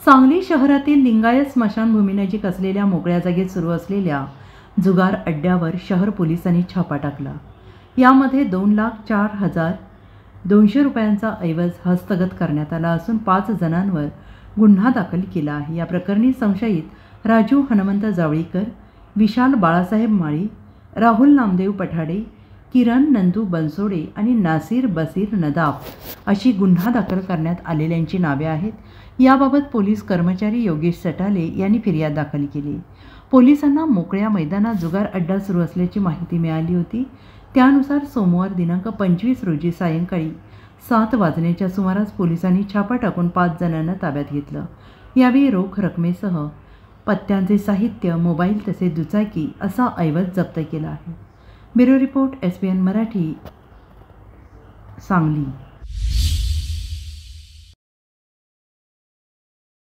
सांगली शहरातील लिंगायत स्मशानभूमीनजीक असलेल्या मोकळ्या जागेत सुरू असलेल्या जुगार अड्ड्यावर शहर पोलिसांनी छापा टाकला। यामध्ये 2,04,200 रुपयांचा ऐवज हस्तगत करण्यात आला असून 5 जणांवर गुन्हा दाखल केला आहे। या प्रकरणी संशयित राजू हनुमंत जावळीकर, विशाल बाळासाहेब माळी, राहुल नामदेव पठाडे, किरण नंदू बनसोडे आणि नासिर बसीर नदाफ अशी गुन्हा दाखल करण्यात आलेल्यांची नावे आहेत। याबाबत पोलीस कर्मचारी योगेश सटाले यांनी फिर्याद दाखल केली। पोलिसांना मोकळ्या मैदानात जुगार अड्डा सुरू असल्याची माहिती मिळाली होती। त्यानुसार सोमवार दिनांक 25 रोजी सायंकाळी 7 वाजण्याच्या सुमारास पोलिसांनी छापा टाकून 5 जणांना ताब्यात घेतलं। यावेळी रोख रकमेसह पत्त्यांचे साहित्य, मोबाईल तसेच दुचाकी असा ऐवज जप्त केला आहे। Bureau report SBN Marathi, Sangli.